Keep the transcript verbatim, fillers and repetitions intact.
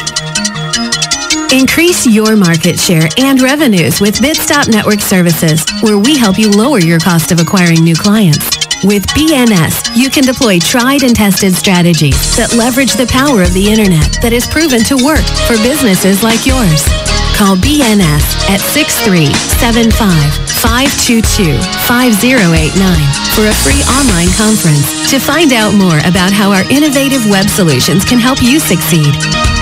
Increase your market share and revenues with Bitstop Network Services, where we help you lower your cost of acquiring new clients. With B N S, you can deploy tried and tested strategies that leverage the power of the Internet that is proven to work for businesses like yours. Call B N S at six three seven five, five two two, five zero eight nine for a free online conference to find out more about how our innovative web solutions can help you succeed.